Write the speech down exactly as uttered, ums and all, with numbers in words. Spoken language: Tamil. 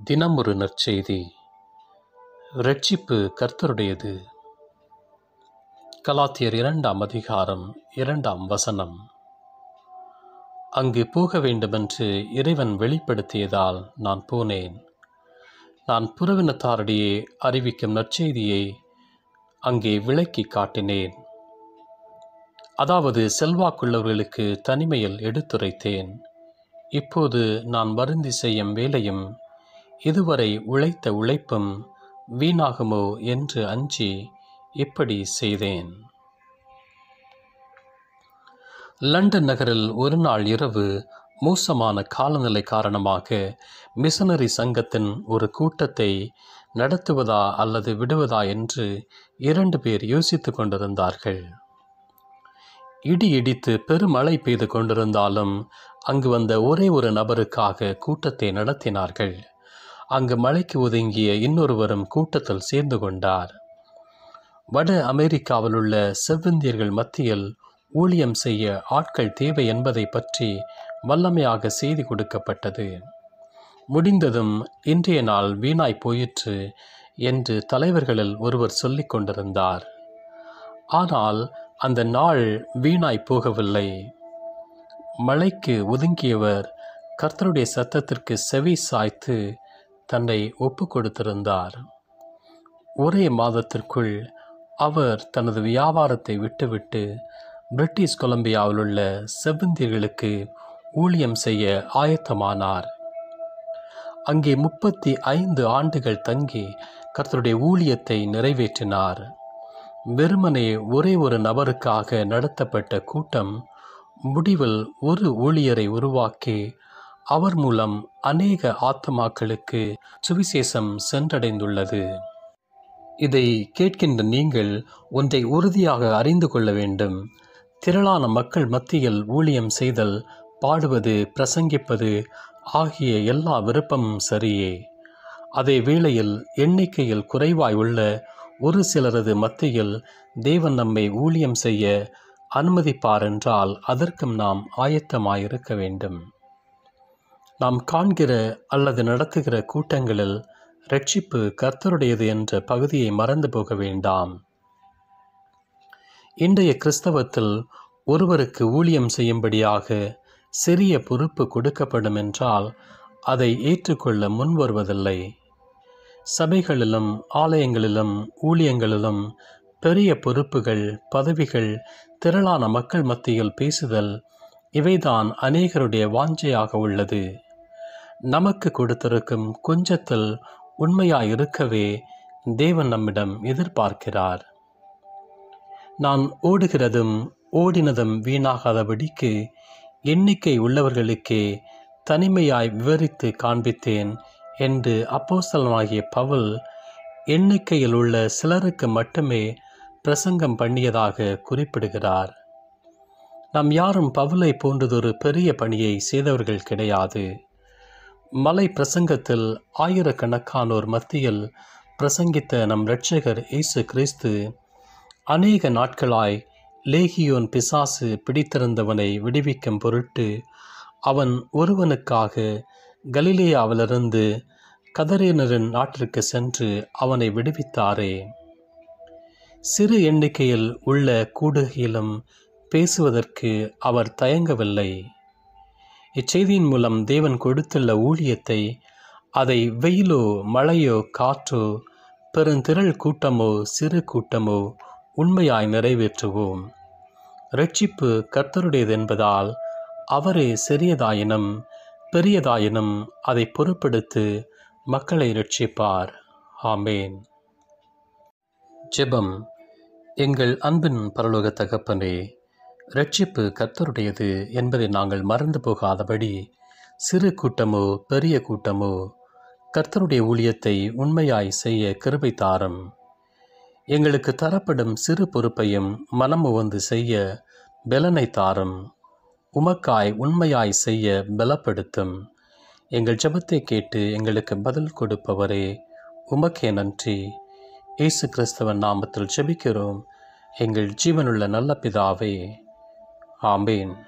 தினம் ஒரு நற்செய்தி. இரட்சிப்பு கர்த்தருடையது. கலாத்தியர் இரண்டாம் அதிகாரம் இரண்டாம் வசனம். அங்கு போக வேண்டுமென்று இறைவன் வெளிப்படுத்தியதால் நான் போனேன். நான் புறவினத்தாரிடையே அறிவிக்கும் நற்செய்தியை அங்கே விளக்கி காட்டினேன். அதாவது செல்வாக்குள்ளவர்களுக்கு தனிமையில் எடுத்துரைத்தேன். இப்போது நான் வருந்தி செய்யும் வேலையும் இதுவரை உழைத்த உழைப்பும் வீணாகுமோ என்று அஞ்சி இப்படி செய்தேன். லண்டன் நகரில் ஒரு நாள் இரவு மோசமான காலநிலை காரணமாக மிஷனரி சங்கத்தின் ஒரு கூட்டத்தை நடத்துவதா அல்லது விடுவதா என்று இரண்டு பேர் யோசித்து கொண்டிருந்தார்கள். இடி இடித்து பெருமழை பெய்து கொண்டிருந்தாலும் அங்கு வந்த ஒரே ஒரு நபருக்காக கூட்டத்தை நடத்தினார்கள். அங்கு மழைக்கு ஒதுங்கிய இன்னொருவரும் கூட்டத்தில் சேர்ந்து கொண்டார். வட அமெரிக்காவில் உள்ள செவ்விந்தியர்கள் மத்தியில் ஊழியம் செய்ய ஆட்கள் தேவை என்பதை பற்றி வல்லமையாக செய்தி கொடுக்கப்பட்டது. முடிந்ததும் இன்றைய நாள் வீணாய் போயிற்று என்று தலைவர்களில் ஒருவர் சொல்லிக் கொண்டிருந்தார். ஆனால் அந்த நாள் வீணாய் போகவில்லை. மழைக்கு ஒதுங்கியவர் கர்த்தருடைய சத்தத்திற்கு செவி சாய்த்து தன்னை ஒப்பு கொடுத்திருந்தார். ஒரே மாதத்திற்குள் அவர் தனது வியாபாரத்தை விட்டுவிட்டு பிரிட்டிஷ் கொலம்பியாவில் உள்ள செவ்விந்தியர்களுக்கு ஊழியம் செய்ய ஆயத்தமானார். அங்கே முப்பத்தி ஐந்து ஆண்டுகள் தங்கி கர்த்தருடைய ஊழியத்தை நிறைவேற்றினார். வெறுமனே ஒரே ஒரு நபருக்காக நடத்தப்பட்ட கூட்டம் முடிவில் ஒரு ஊழியரை உருவாக்கி அவர் மூலம் அநேக ஆத்மாக்களுக்கு சுவிசேஷம் சென்றடைந்துள்ளது. இதை கேட்கின்ற நீங்கள் ஒன்றை உறுதியாக அறிந்து கொள்ள வேண்டும். திரளான மக்கள் மத்தியில் ஊழியம் செய்தல், பாடுவது, பிரசங்கிப்பது ஆகிய எல்லா விருப்பமும் சரியே. அதே வேளையில் எண்ணிக்கையில் குறைவாய் உள்ள ஒரு சிலரது மத்தியில் தேவன் நம்மை ஊழியம் செய்ய அனுமதிப்பார் என்றால் அதற்கும் நாம் ஆயத்தமாயிருக்க வேண்டும். நாம் காண்கிற அல்லது நடத்துகிற கூட்டங்களில் இரட்சிப்பு கர்த்தருடையது என்ற பகுதியை மறந்து போக வேண்டாம். இன்றைய கிறிஸ்தவத்தில் ஒருவருக்கு ஊழியம் செய்யும்படியாக சிறிய பொறுப்பு கொடுக்கப்படும் என்றால் அதை ஏற்றுக்கொள்ள முன் வருவதில்லை. சபைகளிலும் ஆலயங்களிலும் ஊழியங்களிலும் பெரிய பொறுப்புகள், பதவிகள், திரளான மக்கள் மத்தியில் பேசுதல் இவைதான் அநேகருடைய வாஞ்சையாக உள்ளது. நமக்கு கொடுத்திருக்கும் கொஞ்சத்தில் உண்மையாயிருக்கவே தேவன் நம்மிடம் எதிர்பார்க்கிறார். நான் ஓடுகிறதும் ஓடினதும் வீணாகாதபடிக்கு எண்ணிக்கை உள்ளவர்களுக்கே தனிமையாய் விவரித்து காண்பித்தேன் என்று அப்போஸ்தலனாகிய பவுல் எண்ணிக்கையில் உள்ள சிலருக்கு மட்டுமே பிரசங்கம் பண்ணியதாக குறிப்பிடுகிறார். நாம் யாரும் பவுலை போன்றதொரு பெரிய பணியை செய்தவர்கள் கிடையாது. மலை பிரசங்கத்தில் ஆயிரக்கணக்கானோர் மத்தியில் பிரசங்கித்த நம் இரட்சகர் இயேசு கிறிஸ்து அநேக நாட்களாய் லேகியோன் பிசாசு பிடித்திருந்தவனை விடுவிக்கும் பொருட்டு அவன் ஒருவனுக்காக கலிலேயாவிலிருந்து கதரேனரின் நாட்டிற்கு சென்று அவனை விடுவித்தாரே. சிறு எண்ணிக்கையில் உள்ள கூடுகையிலும் பேசுவதற்கு அவர் தயங்கவில்லை. இச்செய்தியின் மூலம் தேவன் கொடுத்துள்ள ஊழியத்தை அதை வெயிலோ மழையோ காற்றோ பெருந்திரள் கூட்டமோ சிறு கூட்டமோ உண்மையாய் நிறைவேற்றுவோம். இரட்சிப்பு கர்த்தருடையது என்பதால் அவரே சிறியதாயினும் பெரியதாயினும் அதை பொறுப்பெடுத்து மக்களை இரட்சிப்பார். ஆமேன். ஜெபம். எங்கள் அன்பின் பரலோக தகப்பனே, இரட்சிப்பு கர்த்தருடையது என்பதை நாங்கள் மறந்து போகாதபடி சிறு கூட்டமோ பெரிய கூட்டமோ கர்த்தருடைய ஊழியத்தை உண்மையாய் செய்ய கிருபை தாரும். எங்களுக்கு தரப்படும் சிறு பொறுப்பையும் மனம் உவந்து செய்ய பெலனை தாரும். உமக்காய் உண்மையாய் செய்ய பலப்படுத்தும். எங்கள் ஜெபத்தை கேட்டு எங்களுக்கு பதில் கொடுப்பவரே, உமக்கே நன்றி. இயேசு கிறிஸ்துவின் நாமத்தில் ஜெபிக்கிறோம் எங்கள் ஜீவனுள்ள நல்ல பிதாவே. ஆமேன்.